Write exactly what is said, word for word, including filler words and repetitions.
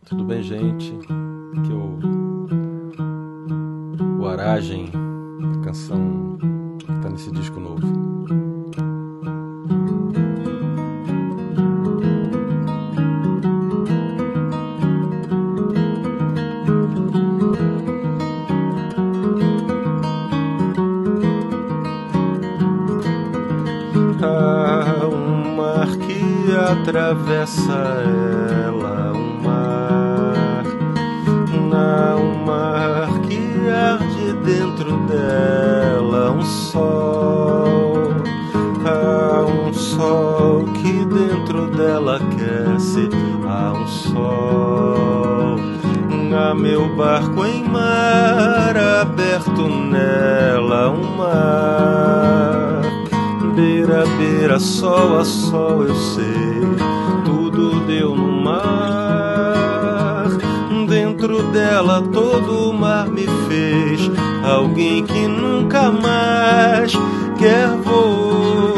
Tudo bem, gente? Aqui é o, o Aragem, a canção que tá nesse disco novo. Há um mar que atravessa ela, um mar, há um mar que arde dentro dela, um sol, há um sol que dentro dela aquece, há um sol, há meu barco em mar aberto nela, um mar. Beira, beira, sol a sol, eu sei, tudo deu no mar. Dentro dela todo o mar me fez alguém que nunca mais quer voar.